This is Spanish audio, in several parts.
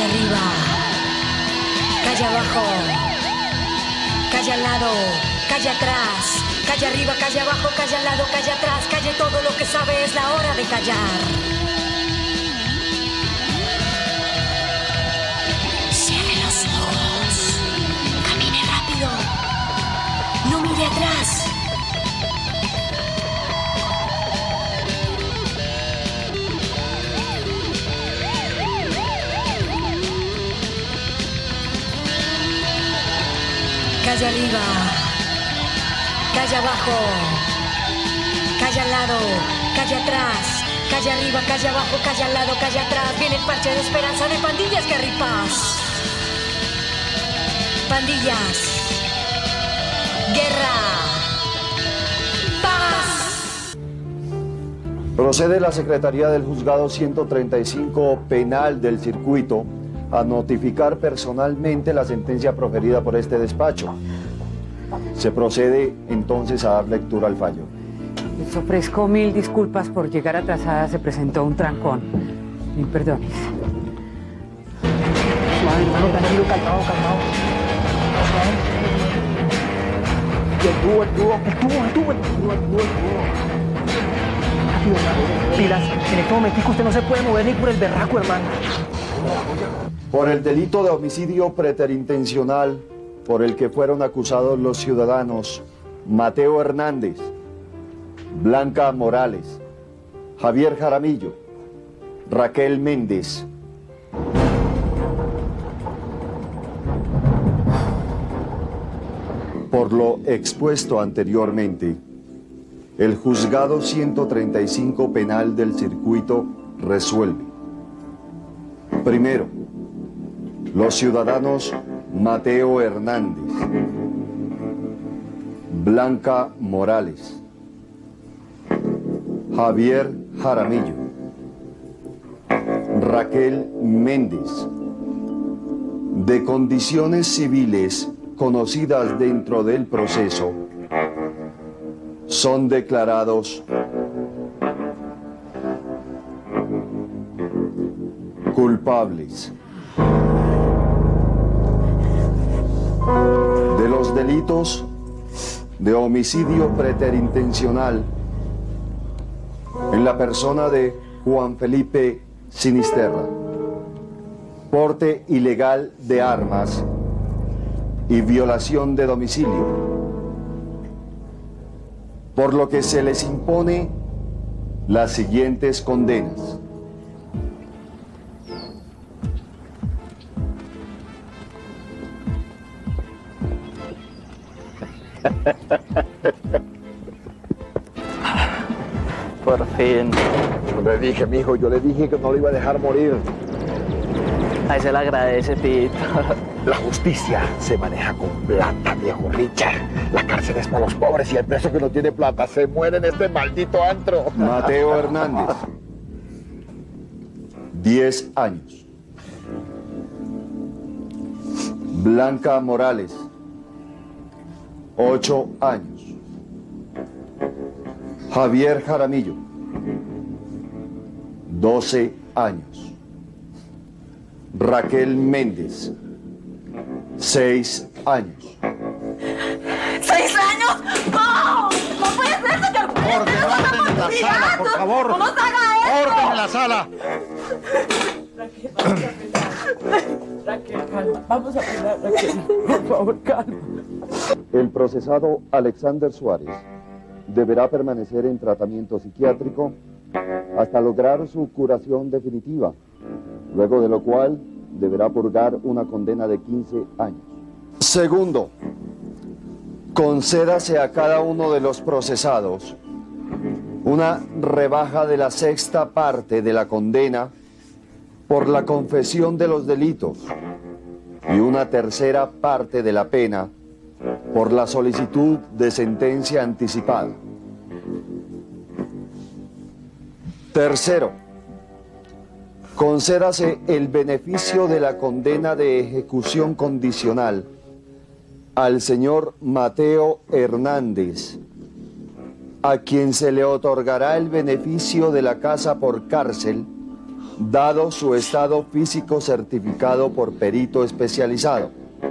arriba, calle abajo, calle al lado, calle atrás, calle arriba, calle abajo, calle al lado, calle atrás, calle todo lo que sabe, es la hora de callar. Cierre los ojos, camine rápido, no mire atrás. Calle arriba, calle abajo, calle al lado, calle atrás, calle arriba, calle abajo, calle al lado, calle atrás. Viene el parche de esperanza de Pandillas Guerripas. Pandillas, guerra, paz. Procede la Secretaría del Juzgado 135 Penal del Circuito a notificar personalmente la sentencia proferida por este despacho. Se procede entonces a dar lectura al fallo. Les ofrezco 1000 disculpas por llegar atrasada, se presentó un trancón. 1000 perdones. Suave, hermano, tranquilo, calmado. El tubo. Rápido, hermano. Pilas, en este momentico usted no se puede mover ni por el berraco, hermano. Por el delito de homicidio preterintencional por el que fueron acusados los ciudadanos Mateo Hernández, Blanca Morales, Javier Jaramillo, Raquel Méndez. Por lo expuesto anteriormente, el Juzgado 135 Penal del Circuito resuelve. Primero, los ciudadanos Mateo Hernández, Blanca Morales, Javier Jaramillo, Raquel Méndez, de condiciones civiles conocidas dentro del proceso, son declarados culpables de los delitos de homicidio preterintencional en la persona de Juan Felipe Sinisterra, porte ilegal de armas y violación de domicilio, por lo que se les impone las siguientes condenas. Por fin. Yo le dije, mijo, yo le dije que no lo iba a dejar morir. Ahí se le agradece, Pito. La justicia se maneja con plata, viejo Richard. La cárcel es para los pobres y el preso que no tiene plata se muere en este maldito antro. Mateo Hernández, 10 años. Blanca Morales, 8 años. Javier Jaramillo, 12 años. Raquel Méndez, 6 años. ¿6 años? ¡No! ¡No puede ser, señor! Orden en la sala, por favor. ¡No nos haga eso! ¡Orden en la sala! Raquel, calma. Vamos a hablar, Raquel. Por favor, calma. El procesado Alexander Suárez deberá permanecer en tratamiento psiquiátrico hasta lograr su curación definitiva, luego de lo cual deberá purgar una condena de 15 años. Segundo, concédase a cada uno de los procesados una rebaja de la 6ª parte de la condena por la confesión de los delitos y una 3ª parte de la pena por la solicitud de sentencia anticipada. Tercero, concédase el beneficio de la condena de ejecución condicional al señor Mateo Hernández, a quien se le otorgará el beneficio de la casa por cárcel dado su estado físico certificado por perito especializado.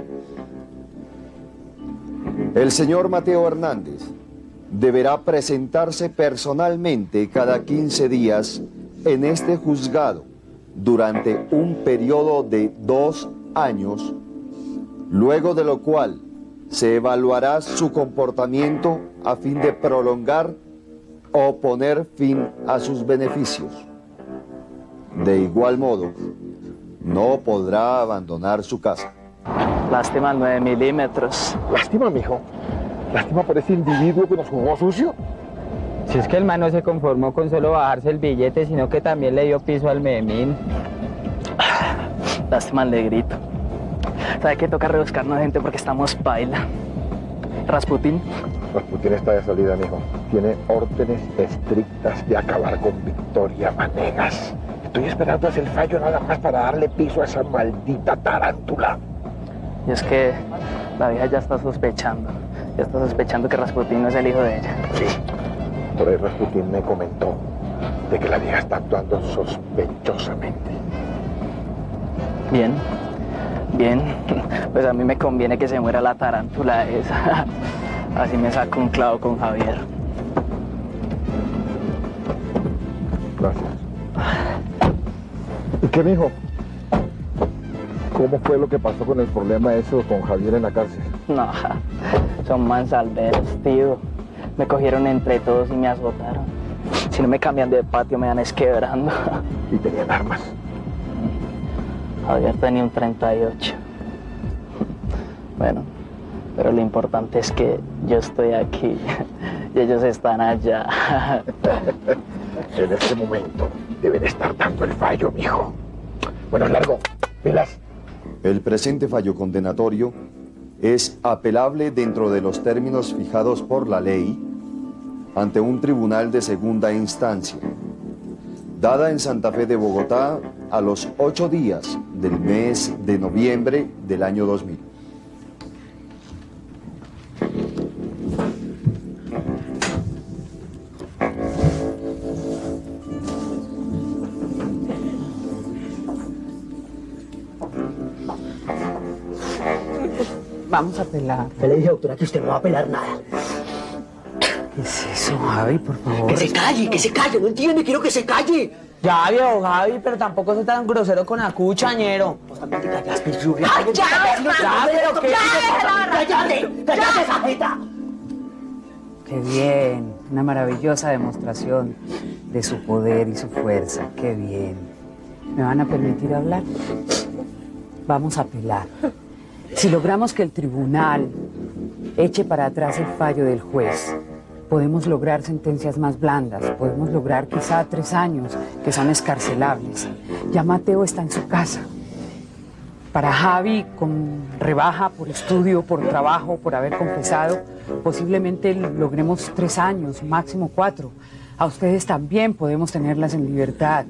El señor Mateo Hernández deberá presentarse personalmente cada 15 días en este juzgado durante un periodo de 2 años, luego de lo cual se evaluará su comportamiento a fin de prolongar o poner fin a sus beneficios. De igual modo, no podrá abandonar su casa. Lástima 9 milímetros. Lástima, mijo. Lástima por ese individuo que nos jugó sucio. Si es que el man no se conformó con solo bajarse el billete, sino que también le dio piso al memín. Lástima al negrito. ¿Sabe qué? Toca rebuscarnos gente porque estamos paila. Rasputín. Rasputín está de salida, mijo. Tiene órdenes estrictas de acabar con Victoria Vanegas. Estoy esperando hacer el fallo nada más para darle piso a esa maldita tarántula. Y es que la vieja ya está sospechando. Ya está sospechando que Rasputín no es el hijo de ella. Sí. Por ahí Rasputín me comentó de que la vieja está actuando sospechosamente. Bien. Bien. Pues a mí me conviene que se muera la tarántula esa. Así me saco un clavo con Javier. Gracias. ¿Y qué, mijo? ¿Cómo fue lo que pasó con el problema eso con Javier en la cárcel? No, son mansalveros, tío. Me cogieron entre todos y me azotaron. Si no me cambian de patio me van esquebrando. ¿Y tenían armas? Javier tenía un 38. Bueno, pero lo importante es que yo estoy aquí y ellos están allá. En este momento deben estar dando el fallo, mijo. Bueno, largo. Pilas. El presente fallo condenatorio es apelable dentro de los términos fijados por la ley ante un tribunal de segunda instancia, dada en Santa Fe de Bogotá a los 8 días del mes de noviembre del año 2000. Vamos a pelar. Yo le dije, doctora, que usted no va a pelar nada. ¿Qué es eso, Javi, por favor? Que se calle, no entiende, quiero que se calle. Ya, viejo Javi, pero tampoco sea tan grosero con la cuchañero. Vos también te callas, pichurria. ¡Ay, ya! pero qué... ¡Cállate, esa jeta! Qué bien, una maravillosa demostración de su poder y su fuerza. Qué bien. ¿Me van a permitir hablar? Vamos a apelar. Si logramos que el tribunal eche para atrás el fallo del juez, podemos lograr sentencias más blandas, podemos lograr quizá 3 años, que son escarcelables. Ya Mateo está en su casa. Para Javi, con rebaja por estudio, por trabajo, por haber confesado, posiblemente logremos 3 años, máximo 4. A ustedes también podemos tenerlas en libertad.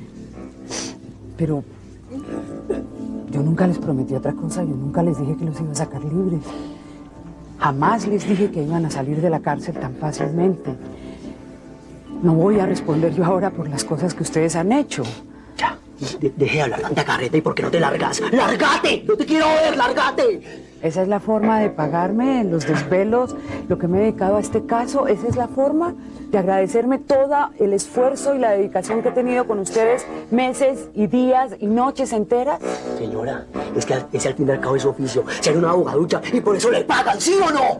Pero yo nunca les prometí otra cosa, yo nunca les dije que los iba a sacar libres. Jamás les dije que iban a salir de la cárcel tan fácilmente. No voy a responder yo ahora por las cosas que ustedes han hecho. Ya, deje de hablar tanta carreta y ¿por qué no te largas? ¡Lárgate! ¡No te quiero ver! ¡Lárgate! Esa es la forma de pagarme los desvelos, lo que me he dedicado a este caso. Esa es la forma de agradecerme todo el esfuerzo y la dedicación que he tenido con ustedes meses y días y noches enteras. Señora, es que ese al fin y al cabo es su oficio. Ser una abogaducha y por eso le pagan, ¿sí o no?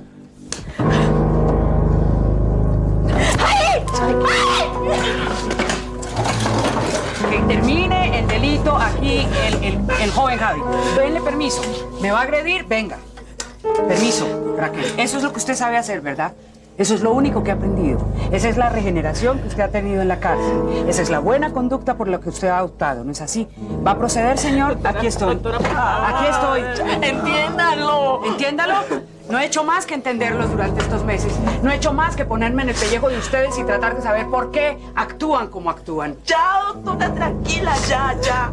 Que termine el delito aquí el joven Javi. Denle permiso. ¿Me va a agredir? Venga. Permiso, Raquel. Eso es lo que usted sabe hacer, ¿verdad? Eso es lo único que ha aprendido. Esa es la regeneración que usted ha tenido en la cárcel. Esa es la buena conducta por la que usted ha optado, ¿no es así? ¿Va a proceder, señor? Aquí estoy. Aquí estoy. ¡Entiéndalo! ¿Entiéndalo? No he hecho más que entenderlos durante estos meses. No he hecho más que ponerme en el pellejo de ustedes y tratar de saber por qué actúan como actúan. Ya, doctora, tranquila, ya.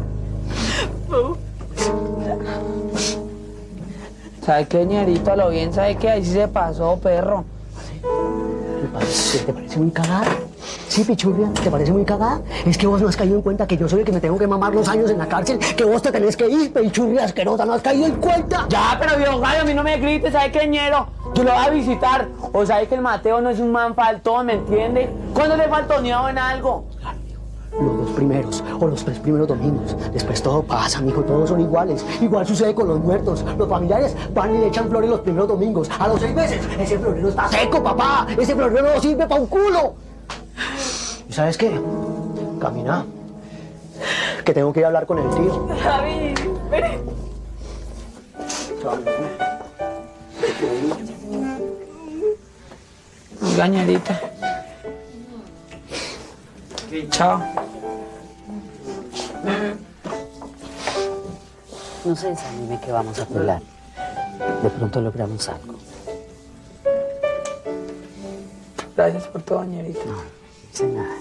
¿Sabe qué, ñerito? A lo bien, ¿sabe qué? Ahí sí se pasó, perro. ¿Te parece muy cagado? Sí, pichurria, ¿te parece muy cagada? Es que vos no has caído en cuenta que yo soy el que me tengo que mamar los años en la cárcel, que vos te tenés que ir, pichurria asquerosa, ¿no has caído en cuenta? Ya, pero viejo gallo, a mí no me grites, ¿sabes qué, ñero? Yo lo voy a visitar. O sabes que el Mateo no es un man faltón, ¿me entiendes? ¿Cuándo le faltoneado en algo? Los 2 primeros o los 3 primeros domingos. Después todo pasa, mijo, todos son iguales. Igual sucede con los muertos. Los familiares van y le echan flores los primeros domingos. A los 6 meses, ese florero está seco, papá. Ese florero no sirve para un culo. ¿Y sabes qué? Camina. Que tengo que ir a hablar con el tío. Javi, ven. Gañadita. Chao. No se desanime que vamos a pelar. De pronto logramos algo. Gracias por todo, ñerita. No sé nada.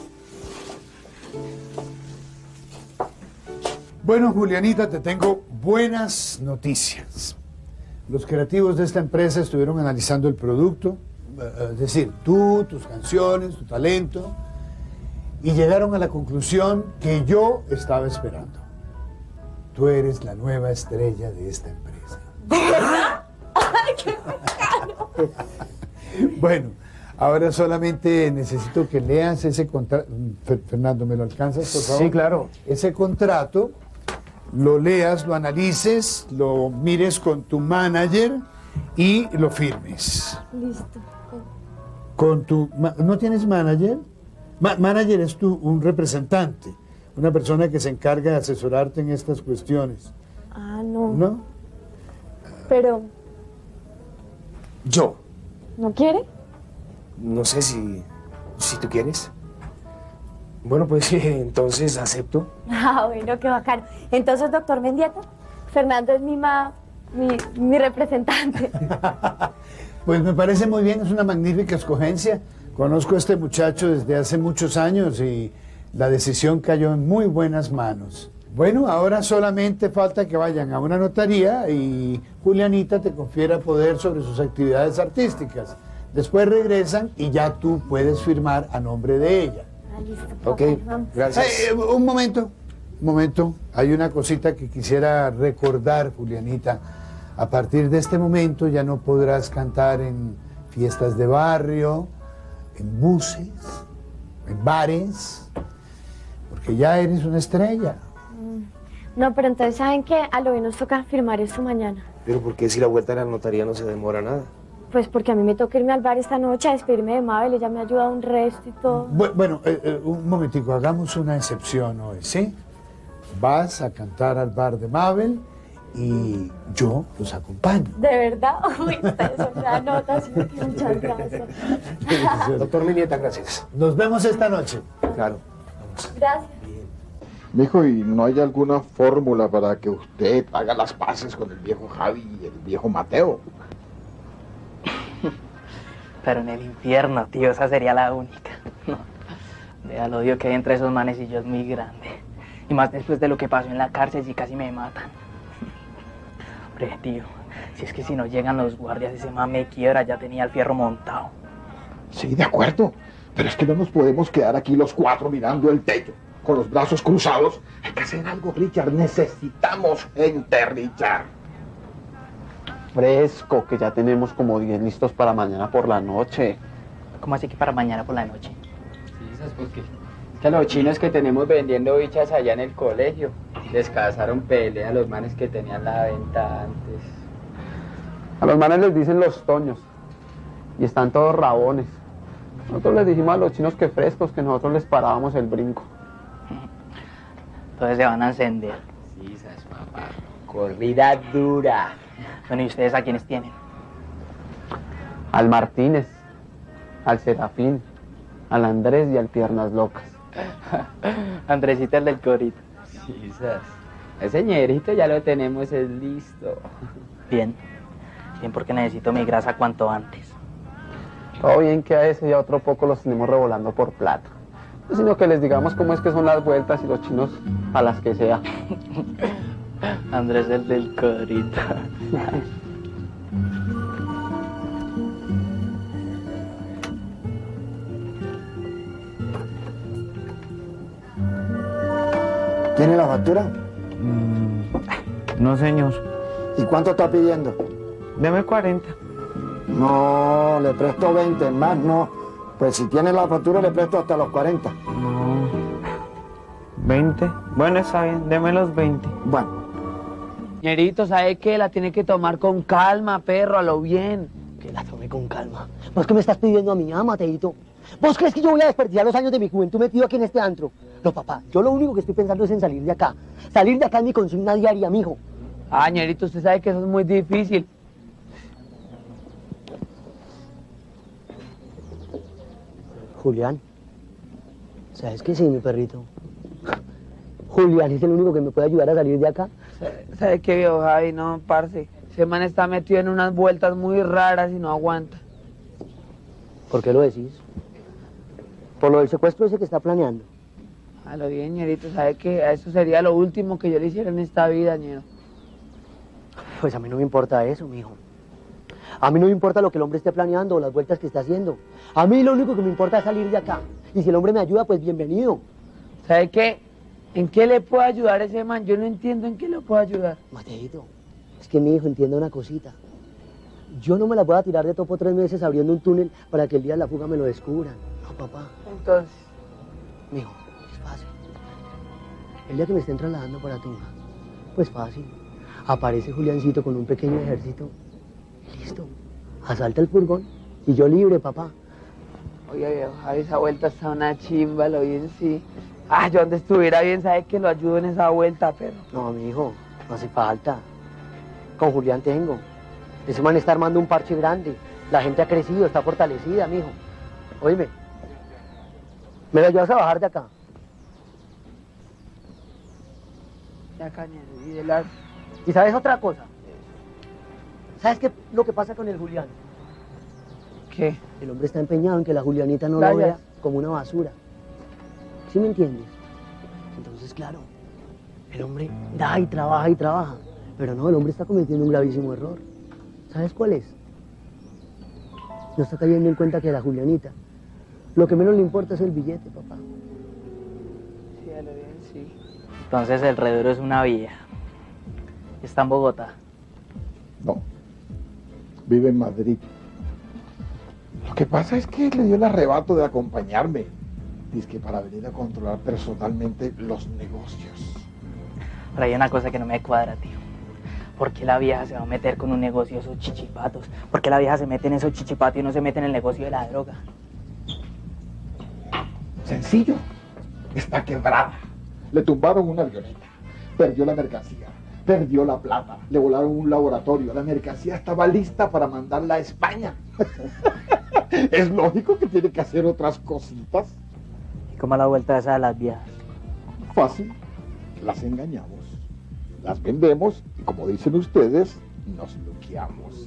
Bueno, Julianita, te tengo buenas noticias. Los creativos de esta empresa estuvieron analizando el producto, es decir, tú, tus canciones, tu talento, y llegaron a la conclusión que yo estaba esperando. Tú eres la nueva estrella de esta empresa. ¡Ay, qué bacano! Bueno, ahora solamente necesito que leas ese contrato. Fernando, ¿me lo alcanzas, por favor? Sí, claro. Ese contrato, lo leas, lo analices, lo mires con tu manager y lo firmes. Listo. Con tu... ¿No tienes manager? Manager es un representante, una persona que se encarga de asesorarte en estas cuestiones. Ah, no. ¿No? Pero, Yo. ¿no quiere? No sé si tú quieres. Bueno, pues entonces acepto. Ah, bueno, qué bacano. Entonces, doctor Mendieta, Fernando es mi representante. Pues me parece muy bien, es una magnífica escogencia. Conozco a este muchacho desde hace muchos años y la decisión cayó en muy buenas manos. Bueno, ahora solamente falta que vayan a una notaría y Julianita te confiera poder sobre sus actividades artísticas. Después regresan y ya tú puedes firmar a nombre de ella. Ah, listo. Ok, Vamos. gracias. Un momento. Hay una cosita que quisiera recordar, Julianita. A partir de este momento ya no podrás cantar en fiestas de barrio, en buses, en bares, porque ya eres una estrella. No, pero entonces, ¿saben qué? A lo bien nos toca firmar esto mañana. Pero ¿por qué si la vuelta a la notaría no se demora nada? Pues porque a mí me toca irme al bar esta noche a despedirme de Mabel, ella me ha ayudado un resto y todo. Bueno, un momentico, hagamos una excepción hoy, ¿sí? Vas a cantar al bar de Mabel y yo los acompaño. ¿De verdad? Uy, ustedes son una nota, sí, muchas gracias. Doctor Mendieta, gracias. Nos vemos esta noche. Claro. Gracias. Mijo, ¿y no hay alguna fórmula para que usted haga las paces con el viejo Javi y el viejo Mateo? Pero en el infierno, tío, esa sería la única. No. Vea, el odio que hay entre esos manes y yo es muy grande. Y más después de lo que pasó en la cárcel, si casi me matan. Hombre, tío, si es que si no llegan los guardias, ese man me quiebra, ya tenía el fierro montado. Sí, de acuerdo. Pero es que no nos podemos quedar aquí los 4 mirando el techo, con los brazos cruzados. Hay que hacer algo, Richard. Necesitamos gente, Richard. Fresco, que ya tenemos como 10 listos para mañana por la noche. ¿Cómo así que para mañana por la noche? Sí, ¿sabes por qué? Es que a los chinos que tenemos vendiendo bichas allá en el colegio les cazaron pelea a los manes que tenían la venta antes. A los manes les dicen los toños. Y están todos rabones. Nosotros les dijimos a los chinos que frescos, que nosotros les parábamos el brinco. Entonces se van a encender. Sí, ¿sabes, papá? Corrida dura. Bueno, ¿y ustedes a quiénes tienen? Al Martínez, al Serafín, al Andrés y al Piernas Locas. Andresita, el del corito. Sí, ¿sabes? Ese ñerito ya lo tenemos, es listo. Bien. Bien, porque necesito mi grasa cuanto antes. Todo bien que a ese y a otro poco los tenemos revolando por plata. No, sino que les digamos cómo es que son las vueltas y los chinos a las que sea. Andrés, el del corito. ¿Tiene la factura? No, señor. ¿Y cuánto está pidiendo? Deme 40. No, le presto 20, más no. Pues si tiene la factura le presto hasta los 40. No. 20. Bueno, está bien, deme los 20. Bueno. Ñerito, ¿sabe qué? La tiene que tomar con calma, perro, a lo bien. Que la tome con calma. ¿Vos qué me estás pidiendo a mí, Mateito? ¿Vos crees que yo voy a desperdiciar los años de mi juventud metido aquí en este antro? No, papá, yo lo único que estoy pensando es en salir de acá. Salir de acá es mi consigna diaria, mijo. Ah, Ñerito, usted sabe que eso es muy difícil. Julián, ¿sabes qué? Sí, mi perrito. Julián es el único que me puede ayudar a salir de acá. ¿Sabe qué, viejo Javi? No, parce. Ese man está metido en unas vueltas muy raras y no aguanta. ¿Por qué lo decís? Por lo del secuestro ese que está planeando. A lo bien, Ñerito, ¿sabe qué? Eso sería lo último que yo le hiciera en esta vida, Ñero. Pues a mí no me importa eso, mijo. A mí no me importa lo que el hombre esté planeando o las vueltas que está haciendo. A mí lo único que me importa es salir de acá. Y si el hombre me ayuda, pues bienvenido. ¿Sabe qué? ¿En qué le puede ayudar ese man? Yo no entiendo en qué le puedo ayudar. Mateito, es que mi hijo entienda una cosita. Yo no me la voy a tirar de topo 3 meses abriendo un túnel para que el día de la fuga me lo descubran. No, papá. Entonces, mijo, es fácil. El día que me estén trasladando para Tunja, pues fácil. Aparece Juliancito con un pequeño ejército. Listo. Asalta el furgón y yo libre, papá. Oye, viejo Javi, esa vuelta está una chimba, lo bien sí. Ah, yo donde estuviera bien, ¿sabe que lo ayudo en esa vuelta, perro? No, mi hijo, no hace falta. Con Julián tengo. Ese man está armando un parche grande. La gente ha crecido, está fortalecida, mijo. Oíme, ¿me lo ayudas a bajar de acá? Ya, cañero, y de la... ¿Y sabes otra cosa? ¿Sabes qué lo que pasa con el Julián? ¿Qué? El hombre está empeñado en que la Julianita no Vaya. lo vea como una basura. ¿Sí me entiendes? Entonces, claro, el hombre da y trabaja, pero no, el hombre está cometiendo un gravísimo error. ¿Sabes cuál es? No está cayendo en cuenta que a la Julianita lo que menos le importa es el billete, papá. Sí, a lo bien sí. Entonces el reduro es una vieja. Está en Bogotá. No, vive en Madrid. Lo que pasa es que le dio el arrebato de acompañarme. Dice que para venir a controlar personalmente los negocios. Pero hay una cosa que no me cuadra, tío. ¿Por qué la vieja se va a meter con un negocio de esos chichipatos? ¿Por qué la vieja se mete en esos chichipatos y no se mete en el negocio de la droga? Sencillo. Está quebrada. Le tumbaron una avioneta. Perdió la mercancía. Perdió la plata. Le volaron un laboratorio. La mercancía estaba lista para mandarla a España. Es lógico que tiene que hacer otras cositas. ¿Y cómo la vuelta esa de las viejas? Fácil. Las engañamos. Las vendemos y, como dicen ustedes, nos luqueamos.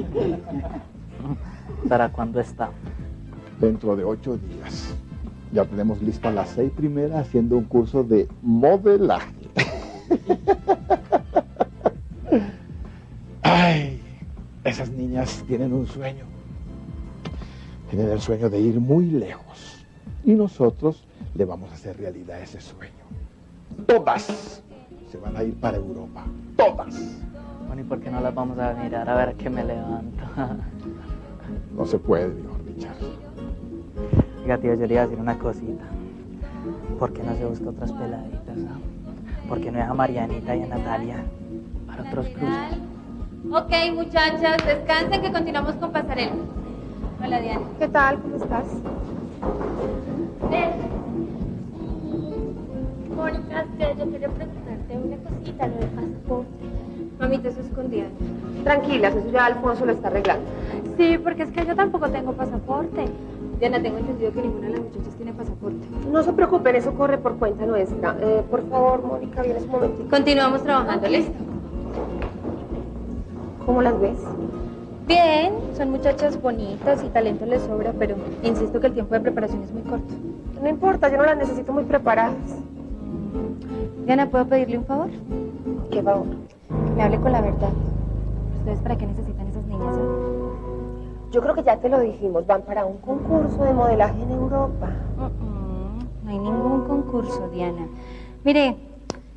¿Para cuándo está? Dentro de 8 días. Ya tenemos listas las 6 primeras haciendo un curso de modelaje. Ay, esas niñas tienen un sueño. Tienen el sueño de ir muy lejos. Y nosotros le vamos a hacer realidad ese sueño. Todas se van a ir para Europa. Todas. Bueno, ¿y por qué no las vamos a mirar a ver qué me levanto? No se puede, mejor Richard. Oiga, tío, yo le iba a decir una cosita. ¿Por qué no se busca otras peladitas, ¿Por qué no deja a Marianita y a Natalia para otros cruces? Ok, muchachas, descansen que continuamos con pasarela. Hola, Diana. ¿Qué tal? ¿Cómo estás? Ven. Mónica, yo quería preguntarte una cosita, lo del pasaporte. Mamita, eso es escondida. Tranquilas, eso ya Alfonso lo está arreglando. Sí, porque es que yo tampoco tengo pasaporte. Diana, tengo entendido que ninguna de las muchachas tiene pasaporte. No se preocupen, eso corre por cuenta nuestra. Por favor, Mónica, vienes un momentito. Continuamos trabajando, ¿listo? ¿Cómo las ves? Bien, son muchachas bonitas y talento les sobra, pero insisto que el tiempo de preparación es muy corto. No importa, yo no las necesito muy preparadas. Diana, ¿puedo pedirle un favor? ¿Qué favor? Que me hable con la verdad. ¿Ustedes para qué necesitan esas niñas? Yo creo que ya te lo dijimos, van para un concurso de modelaje en Europa. No hay ningún concurso, Diana. Mire,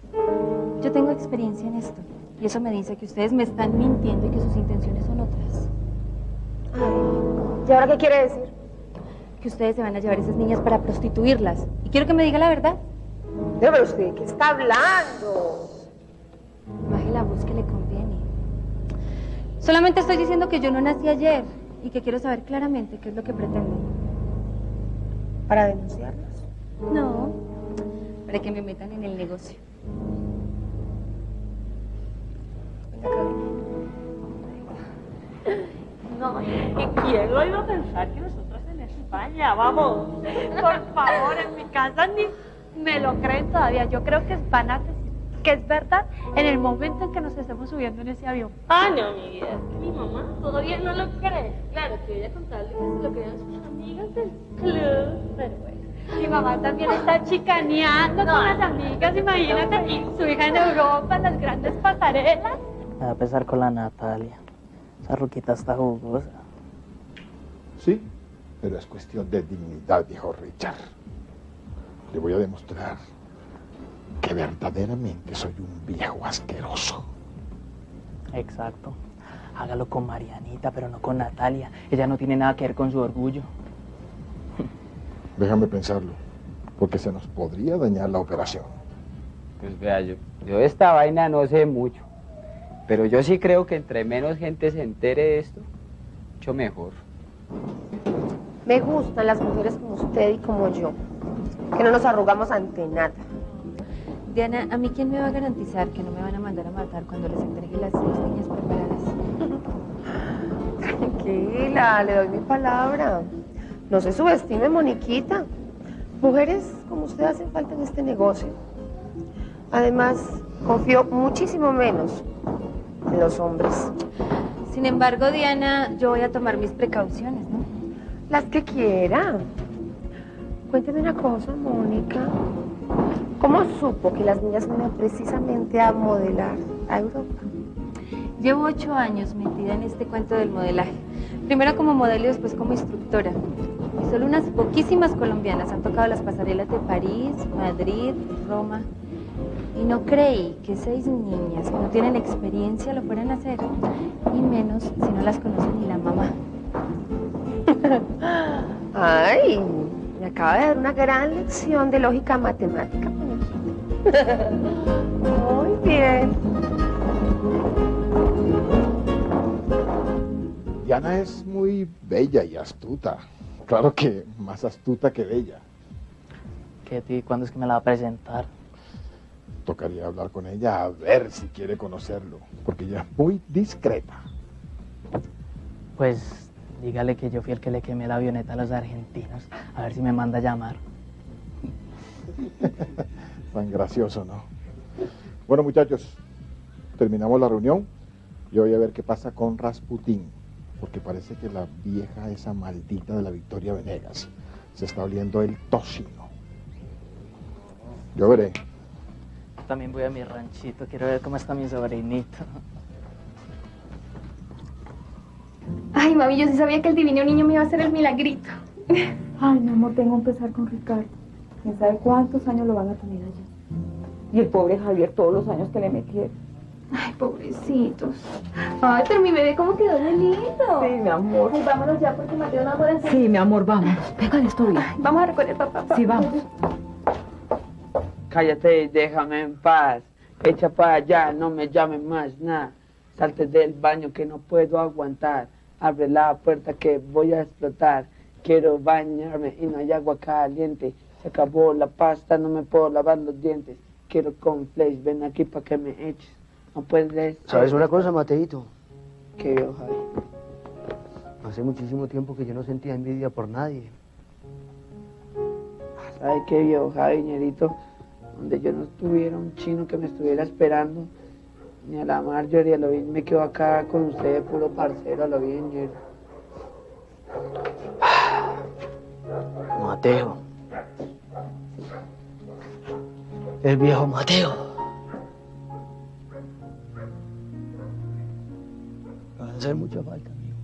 Yo tengo experiencia en esto. Y eso me dice que ustedes me están mintiendo y que sus intenciones son otras. Ay, ¿y ahora qué quiere decir? Que ustedes se van a llevar a esas niñas para prostituirlas. Y quiero que me diga la verdad. Pero usted, ¿qué está hablando? Baje la voz que le conviene. Solamente estoy diciendo que yo no nací ayer y que quiero saber claramente qué es lo que pretenden. ¿Para denunciarlos? No, para que me metan en el negocio. No, ¿y quién lo iba a pensar que nosotros en España? Vamos, por favor, en mi casa ni me lo creen todavía. Yo creo que van a decir que es verdad en el momento en que nos estemos subiendo en ese avión. Ah, no, mi vida, es que mi mamá todavía no lo cree. Claro, que voy a contarle que se lo crean sus amigas del club, pero bueno. Mi mamá también está chicaneando con las amigas, imagínate, su hija en Europa, en las grandes pasarelas. Me va a pesar con la Natalia. Esa ruquita está jugosa. Sí, pero es cuestión de dignidad, dijo Richard. Le voy a demostrar que verdaderamente soy un viejo asqueroso. Exacto. Hágalo con Marianita, pero no con Natalia. Ella no tiene nada que ver con su orgullo. Déjame pensarlo, porque se nos podría dañar la operación. Pues vea, yo de esta vaina no sé mucho. Pero yo sí creo que entre menos gente se entere de esto, mucho mejor. Me gustan las mujeres como usted y como yo, que no nos arrugamos ante nada. Diana, ¿a mí quién me va a garantizar que no me van a mandar a matar cuando les entregue las 6 niñas preparadas? Tranquila, le doy mi palabra. No se subestime, Moniquita. Mujeres como usted hacen falta en este negocio. Además, confío muchísimo menos en los hombres. Sin embargo, Diana, yo voy a tomar mis precauciones, ¿no? Las que quiera. Cuénteme una cosa, Mónica. ¿Cómo supo que las niñas venían precisamente a modelar a Europa? Llevo 8 años metida en este cuento del modelaje. Primero como modelo y después como instructora. Y solo unas poquísimas colombianas han tocado las pasarelas de París, Madrid, Roma. Y no creí que 6 niñas que no tienen experiencia lo fueran a hacer. Y menos si no las conoce ni la mamá. Ay, me acaba de dar una gran lección de lógica matemática, Moniquita. Muy bien. Diana es muy bella y astuta. Claro que más astuta que bella. Ketty, ¿cuándo es que me la va a presentar? Tocaría hablar con ella a ver si quiere conocerlo, porque ella es muy discreta. Pues dígale que yo fui el que le quemé la avioneta a los argentinos. A ver si me manda a llamar. Tan gracioso, ¿no? Bueno, muchachos, terminamos la reunión. Yo voy a ver qué pasa con Rasputín, porque parece que la vieja esa maldita de la Victoria Venegas se está oliendo el tocino. Yo veré. También voy a mi ranchito, quiero ver cómo está mi sobrinito. Ay, mami, yo sí sabía que el divino niño me iba a hacer el milagrito. Ay, mi amor, tengo que empezar con Ricardo. ¿Quién sabe cuántos años lo van a tener allá? Y el pobre Javier, todos los años que le metieron. Ay, pobrecitos. Ay, pero mi bebé cómo quedó de lindo. Sí, mi amor. Ay, vámonos ya porque Mateo no va a poder hacer. Sí, mi amor, vamos. Pégale esto bien. Vamos a recoger papá. Sí, vamos. Cállate y déjame en paz. Echa para allá, no me llames más nada. Salte del baño que no puedo aguantar. Abre la puerta que voy a explotar. Quiero bañarme y no hay agua caliente. Se acabó la pasta, no me puedo lavar los dientes. Quiero cornflakes, ven aquí para que me eches. No puedes... ¿Sabes una cosa, Mateito? ¿Qué vio, Javi? Hace muchísimo tiempo que yo no sentía envidia por nadie. ¿Sabes qué vio, Javi, ñerito? Donde yo no tuviera un chino que me estuviera esperando, ni a la Marjorie, a lo bien me quedo acá con usted, puro parcero, a lo bien, ñero. Mateo. El viejo Mateo. Me va a hacer mucha falta, amigo.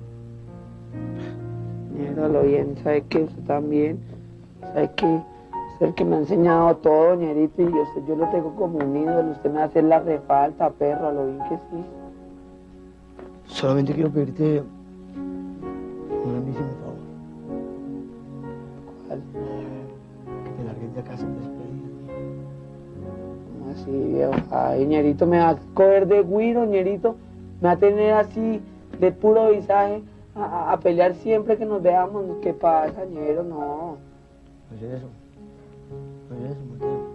Ñero, a lo bien, ¿sabe qué? Usted también. ¿Sabe qué? Es el que me ha enseñado todo, ñerito, y yo lo tengo como un ídolo. Usted me hace la refalta, perro, a lo bien que sí. Solamente quiero pedirte un grandísimo favor. ¿Cuál? Que te largues de acá sin despedida. ¿Cómo así, viejo? Ay, ñerito, me va a coger de güiro, ñerito. Me va a tener así, de puro visaje, a pelear siempre que nos veamos. ¿Qué pasa, ñero? No. Oye eso. Oye eso, Mateo.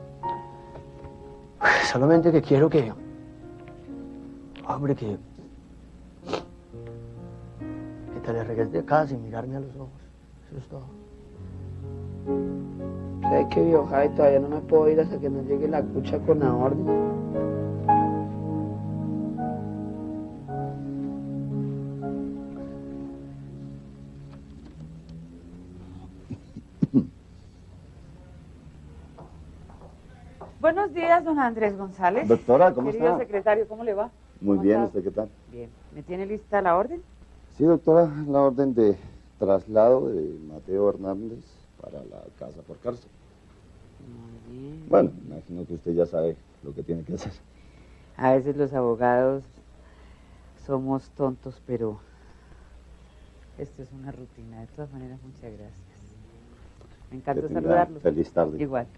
Solamente que quiero que... Hombre, que te largues de acá sin mirarme a los ojos. Eso es todo. ¿Sabes qué, viejo? Ay, todavía no me puedo ir hasta que no llegue la cucha con la orden. Buenos días, don Andrés González. Doctora, ¿cómo Querido está? secretario, ¿cómo le va? Muy ¿Cómo bien, está? ¿usted qué tal? Bien. ¿Me tiene lista la orden? Sí, doctora, la orden de traslado de Mateo Hernández para la casa por cárcel. Muy bien. Bueno, imagino que usted ya sabe lo que tiene que hacer. A veces los abogados somos tontos, pero esto es una rutina. De todas maneras, muchas gracias. Me encanta Que tenga saludarlo. feliz tarde. Igual.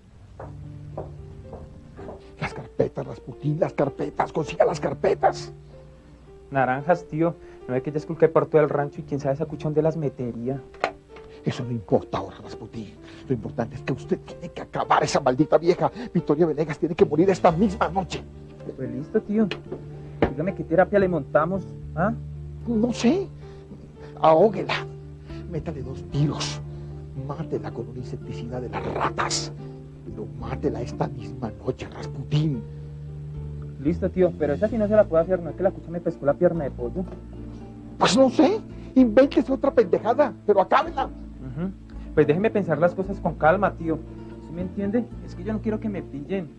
Las carpetas, Rasputín, las carpetas, consiga las carpetas. Naranjas, tío. No ve que ya esculqué por todo el rancho y quién sabe esa cuchón de las metería. Eso no importa ahora, Rasputín. Lo importante es que usted tiene que acabar esa maldita vieja. Victoria Venegas tiene que morir esta misma noche. Pues listo, tío. Dígame qué terapia le montamos, ¿ah? No sé. Ahóguela. Métale 2 tiros. Mátela con un insecticida de las ratas. Pero mátela esta misma noche, Rasputín. Listo, tío, pero esa sí no se la puedo hacer, no es que la cucha me pescó la pierna de pollo. Pues no sé. Invéntese otra pendejada, pero acábela. Pues déjeme pensar las cosas con calma, tío. ¿Sí me entiende? Es que yo no quiero que me pillen.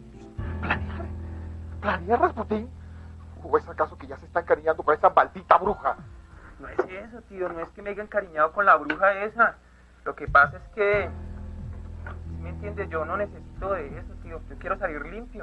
¿Planear, Rasputín? ¿O es acaso que ya se está encariñando con esa maldita bruja? No es eso, tío, no es que me haya encariñado con la bruja esa. Lo que pasa es que... ¿Sí me entiende? Yo no necesito de eso, tío. Yo quiero salir limpio.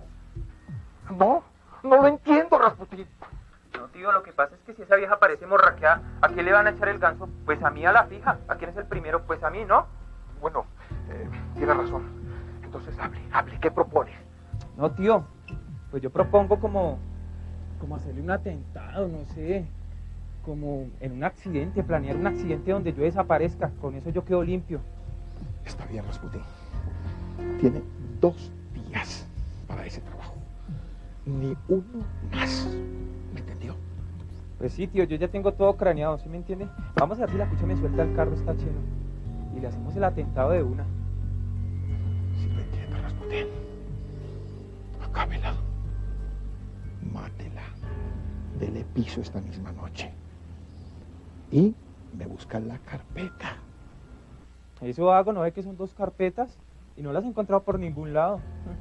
No lo entiendo, Rasputín. No, tío, lo que pasa es que si esa vieja parece morraqueada, ¿a quién le van a echar el ganso? Pues a mí, a la fija. ¿A quién es el primero? Pues a mí, ¿no? Bueno, tiene razón. Entonces hable, ¿qué propones? No, tío, pues yo propongo como hacerle un atentado, no sé, como en un accidente, planear un accidente donde yo desaparezca, con eso yo quedo limpio. Está bien, Rasputín. Tiene 2 días para ese trabajo. Ni uno más. ¿Me entendió? Pues sí, tío, yo ya tengo todo craneado, ¿sí me entiende? Vamos a ver si la cucha me suelta el carro, está lleno. Y le hacemos el atentado de una. Sí lo entiendo, Rasputín. Acábela. Mátela. Dele piso esta misma noche. Y me busca la carpeta. Eso hago, ¿no ve que son 2 carpetas? Y no las he encontrado por ningún lado.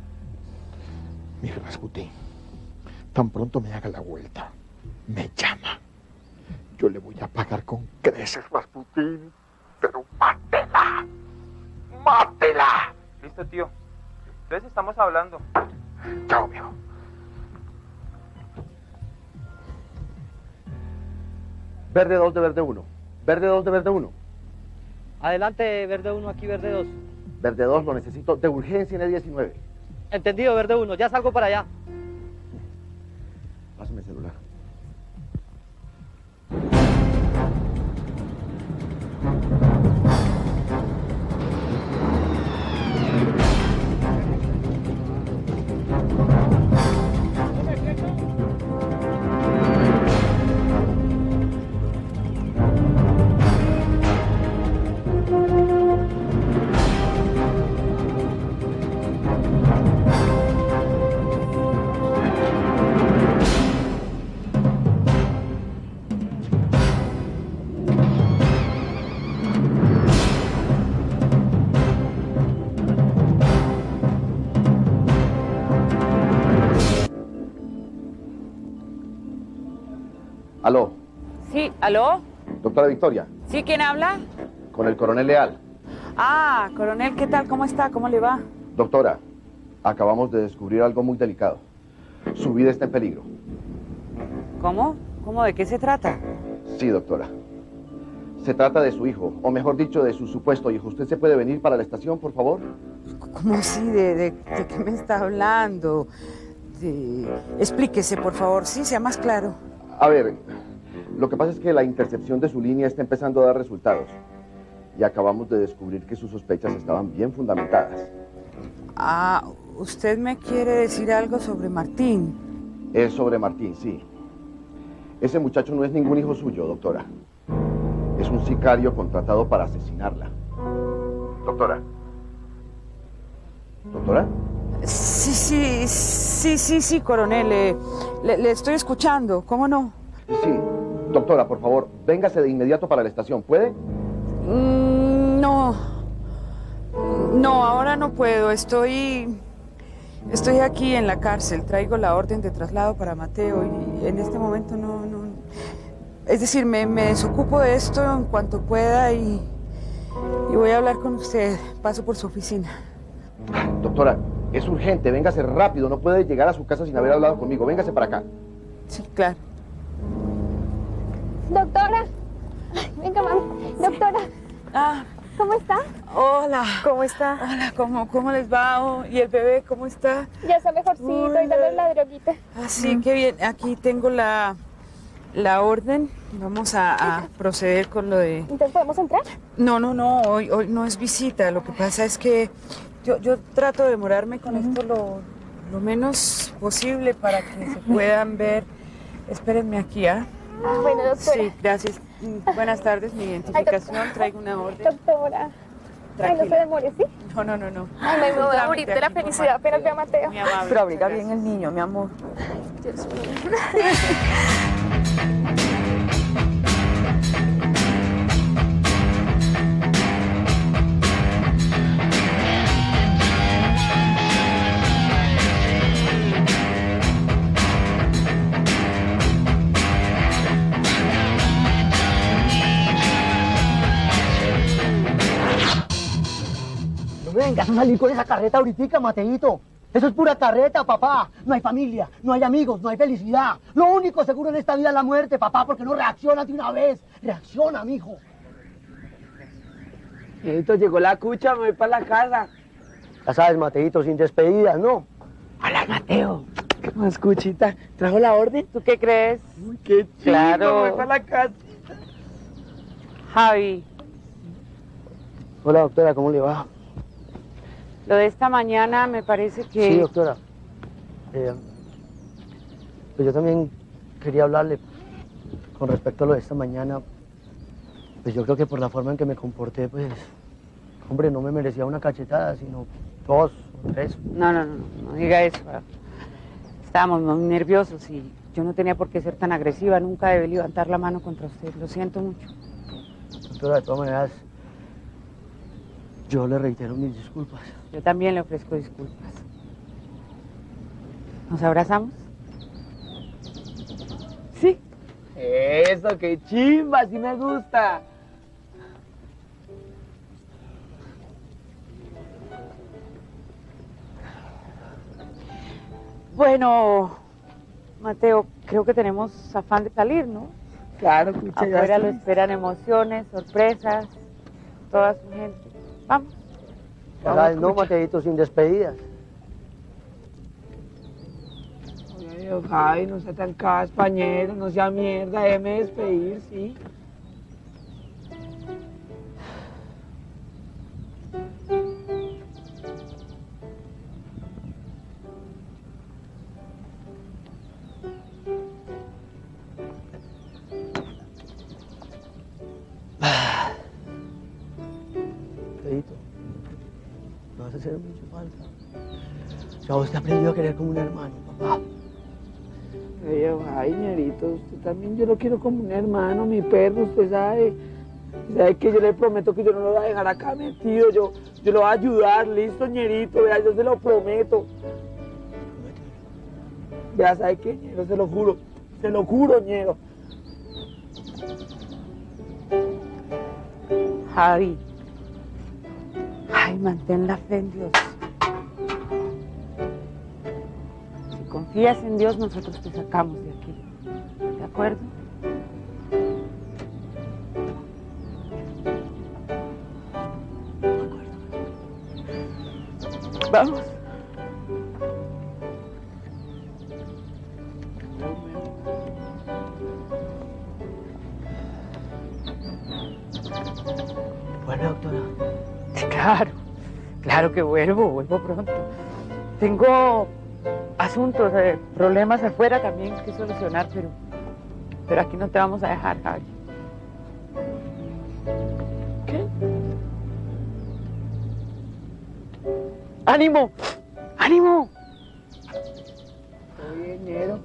Mire, Rasputín, tan pronto me haga la vuelta, me llama. Yo le voy a pagar con creces, Rasputín, pero mátela. ¡Mátela! Listo, tío. Entonces estamos hablando. Chao, amigo. Verde 2 de verde 1. Verde 2 de verde 1. Adelante, verde 1, aquí verde 2. Verde 2 lo necesito de urgencia en E19. Entendido, verde 1, ya salgo para allá. Pásame el celular. Aló, Sí, ¿aló? doctora Victoria, ¿Sí, quién habla? con el coronel Leal. Ah, coronel, ¿qué tal? ¿Cómo está? ¿Cómo le va? Doctora, acabamos de descubrir algo muy delicado. Su vida está en peligro. ¿Cómo? ¿Cómo? ¿De qué se trata? Sí, doctora. Se trata de su hijo, o mejor dicho, de su supuesto hijo. ¿Usted se puede venir para la estación, por favor? ¿Cómo así? ¿De qué me está hablando? Explíquese, por favor. Sí, sea más claro. A ver, lo que pasa es que la intercepción de su línea está empezando a dar resultados. Y acabamos de descubrir que sus sospechas estaban bien fundamentadas. Ah, ¿usted me quiere decir algo sobre Martín? Es sobre Martín, sí. Ese muchacho no es ningún hijo suyo, doctora. Es un sicario contratado para asesinarla. Doctora. ¿Doctora? Sí, coronel. Le estoy escuchando, ¿cómo no? Sí. Doctora, por favor, véngase de inmediato para la estación, ¿puede? No, ahora no puedo. Estoy aquí en la cárcel. Traigo la orden de traslado para Mateo y en este momento no. Es decir, me desocupo de esto en cuanto pueda y voy a hablar con usted. Paso por su oficina. Doctora, es urgente. Véngase rápido. No puede llegar a su casa sin haber hablado conmigo. Véngase para acá. Sí, claro. Doctora. Venga, mami. Doctora. Ah. ¿Cómo está? Hola. ¿Cómo está? Hola, ¿cómo les va? Oh, ¿y el bebé cómo está? Ya está mejorcito y dándole la droguita. Ah, sí, qué bien. Aquí tengo la orden. Vamos a proceder con lo de... ¿Entonces podemos entrar? No. Hoy no es visita. Lo que pasa es que yo trato de demorarme con esto lo menos posible para que se puedan ver. Espérenme aquí, ¿ah? Bueno, doctora. Sí, gracias. Buenas tardes, mi identificación. Traigo una orden. Doctora. Ay, no se demore, ¿sí? No. Ay, me voy a morir de la felicidad apenas vea a Mateo. Muy amable. Pero abriga bien el niño, mi amor. Dios mío. No me vengas a salir con esa carreta ahorita, Mateito. Eso es pura carreta, papá. No hay familia, no hay amigos, no hay felicidad. Lo único seguro en esta vida es la muerte, papá, porque no reaccionas de una vez. Reacciona, mijo. Ñerito, llegó la cucha, me voy para la casa. Ya sabes, Mateito, sin despedidas, ¿no? Hola, Mateo. ¿Qué más, cuchita? ¿Trajo la orden? ¿Tú qué crees? Uy, qué chido, Claro. me voy para la casa. Javi, Hola, doctora, ¿cómo le va? lo de esta mañana me parece que... Sí, doctora. Pues yo también quería hablarle con respecto a lo de esta mañana. Pues yo creo que por la forma en que me comporté, pues, hombre, no me merecía una cachetada, sino 2 o 3. No diga eso. Estábamos muy nerviosos y yo no tenía por qué ser tan agresiva. Nunca debí levantar la mano contra usted. Lo siento mucho. Doctora, de todas maneras, yo le reitero mis disculpas. Yo también le ofrezco disculpas. ¿Nos abrazamos? Sí. Eso, qué chimba, así me gusta. Bueno, Mateo, creo que tenemos afán de salir, ¿no? Claro, escucha, ya Afuera lo estoy. esperan emociones, sorpresas, toda su gente. Vamos. Ya sabes, no, Mateito, sin despedidas. Oye, Javi, no sea tan caspañero, no sea mierda, déjeme despedir, sí. Mateito, me vas a hacer mucho falta. O sea, usted aprendió a querer como un hermano, papá. Oye, ay, ñerito, usted también yo lo quiero como un hermano, mi perro, usted sabe. Sabe que yo le prometo que yo no lo voy a dejar acá metido, yo lo voy a ayudar, listo, ñerito, vea, yo se lo prometo. Vea, ¿sabe qué, ñero? Se lo juro, ñero. Javi, mantén la fe en Dios. Si confías en Dios, nosotros te sacamos de aquí. ¿De acuerdo? Vamos. Bueno, doctora. Claro, claro que vuelvo pronto. Tengo asuntos, problemas afuera también que solucionar, pero aquí no te vamos a dejar, Javi. ¿Qué? ¡Ánimo! ¡Ánimo! Todo bien, Nero.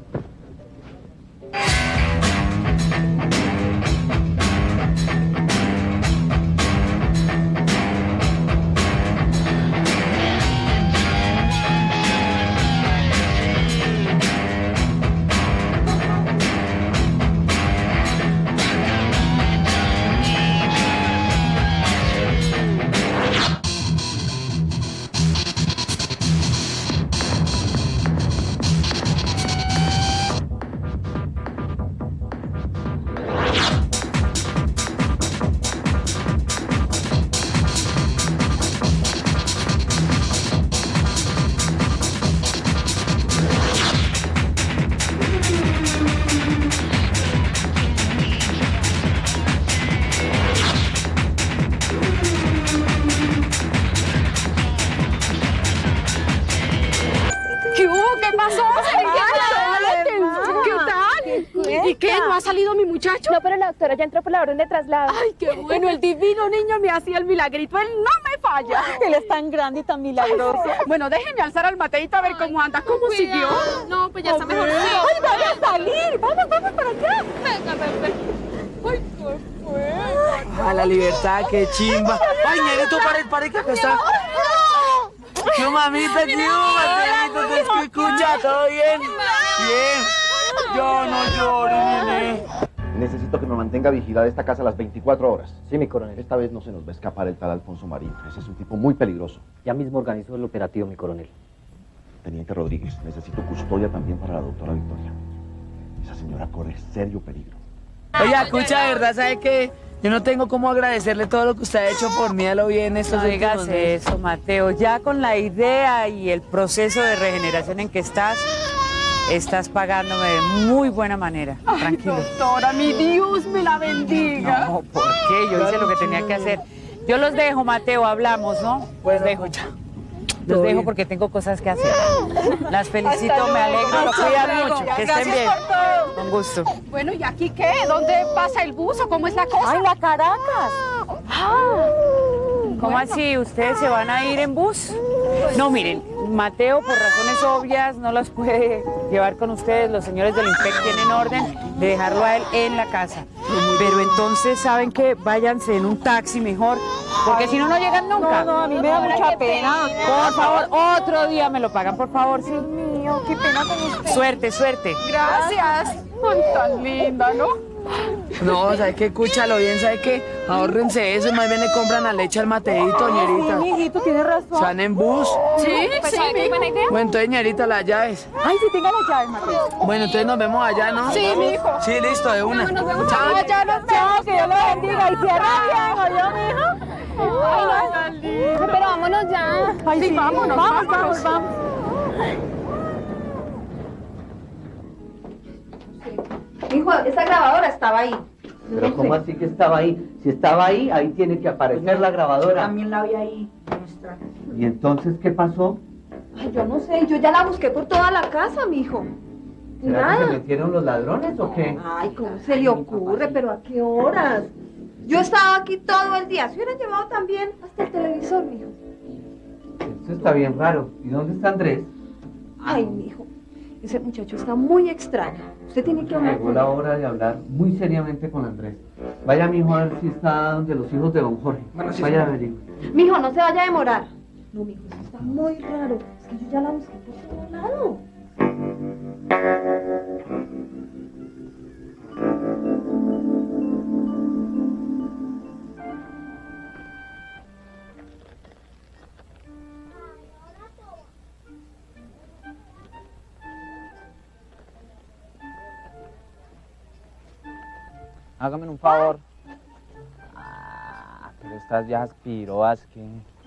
¿Y qué? ¿No ha salido mi muchacho? No, pero la doctora ya entró por la orden de traslado. Ay, qué bueno, el divino niño me hacía el milagrito, él no me falla. Él es tan grande y tan milagroso. Bueno, déjeme alzar al Mateito a ver cómo anda, cómo siguió. No, pues ya está mejor. ¡Ay, van a salir! ¡Vamos para allá! Venga, ven. ¡Ay, qué fue! A la libertad, qué chimba. Ay, Nerito, pare, que acá está. Tío, mamita, tío, Mateito, te escucha, ¿todo bien? Bien. Yo no lloro, nene. Necesito que me mantenga vigilada esta casa las 24 horas. Sí, mi coronel. Esta vez no se nos va a escapar el tal Alfonso Marín. Ese es un tipo muy peligroso. Ya mismo organizó el operativo, mi coronel. Teniente Rodríguez, necesito custodia también para la doctora Victoria. Esa señora corre serio peligro. Oye, escucha, de verdad, ¿sabe qué? Yo no tengo cómo agradecerle todo lo que usted ha hecho por mí a lo bien estos No digas últimos meses. eso, Mateo. Ya con la idea y el proceso de regeneración en que estás pagándome de muy buena manera. Tranquilo. Doctora, mi Dios me la bendiga. No, ¿por qué? Yo hice lo que tenía que hacer. Yo los dejo, Mateo, hablamos, ¿no? Pues dejo ya. Los dejo porque tengo cosas que hacer. Las felicito, me alegro, lo cuidan mucho. Que estén bien. Con gusto. Bueno, ¿y aquí qué? ¿Dónde pasa el bus o cómo es la cosa? ¡Ay, la Caracas! ¿Cómo así? ¿Ustedes se van a ir en bus? No, miren, Mateo, por razones obvias, no los puede llevar con ustedes. Los señores del IMPEC tienen orden de dejarlo a él en la casa. Pero entonces, ¿saben qué? Váyanse en un taxi mejor, porque si no, no llegan nunca. No, a mí me da mucha pena. Por favor, otro día me lo pagan, por favor. Sí. Dios mío, qué pena con usted. Suerte, suerte. Gracias. Ay, tan linda, ¿no? No, ¿sabe qué? Escúchalo bien, ¿sabe qué? Ahórrense eso, más bien le compran la leche al Mateito, ñerita. Sí, mijito, tienes razón. ¿Se van en bus? Sí, Pues, sí, ¿sabe qué buena idea? Bueno, entonces, ñerita, las llaves. Ay, sí, tenga las llaves, Mateo. Bueno, entonces nos vemos allá, ¿no? Sí, mijo. Sí, listo, de una. Nos vemos. Chao. Ya nos Chao, que Dios lo bendiga y cierra bien, ¿oyó, mijo? Ay, tan lindo. Pero vámonos ya. Ay, sí, vámonos. vamos. Hijo, esa grabadora estaba ahí. Pero ¿cómo así que estaba ahí? Si estaba ahí, ahí tiene que aparecer la grabadora. También la vi ahí, maestra. ¿Y entonces qué pasó? Ay, yo no sé, yo ya la busqué por toda la casa, mijo. ¿Será que Nada. se metieron los ladrones o qué? Ay, ¿cómo se le ocurre? ¿Pero a qué horas? Yo estaba aquí todo el día. Se hubieran llevado también hasta el televisor, mijo. Eso está bien raro. ¿Y dónde está Andrés? Ay, mijo. Ese muchacho está muy extraño. Usted tiene que hablar Llegó con la él. hora de hablar muy seriamente con Andrés. Vaya, mijo, a ver si está donde los hijos de don Jorge. Vaya a averiguar. Mijo, no se vaya a demorar. No, mijo, eso está muy raro. Es que yo ya la busqué por todo lado. hágame un favor. Ah, pero estas viejas pirobas que...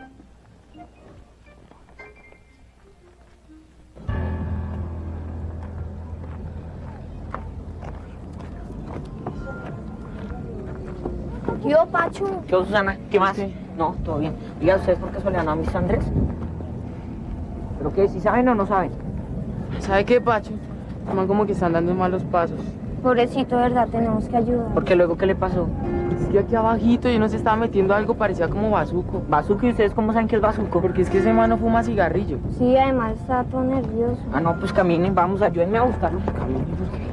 Yo, Pacho. Yo, Susana, ¿qué más? No, todo bien. Diga, ¿ustedes por casualidad no han visto a Andrés? ¿Pero qué? ¿Sí saben o no saben? ¿Sabe qué, Pacho? Mamá como que están dando malos pasos. Pobrecito, de verdad, tenemos que ayudar. ¿Por qué luego qué le pasó? Es que aquí abajito yo no se estaba metiendo algo, parecía como bazuco. ¿Bazuco? ¿Y ustedes cómo saben que es bazuco? Porque es que ese mano fuma cigarrillo. Sí, además está todo nervioso. Ah, no, pues caminen, vamos, ayúdenme a buscarlo. Caminen, porque...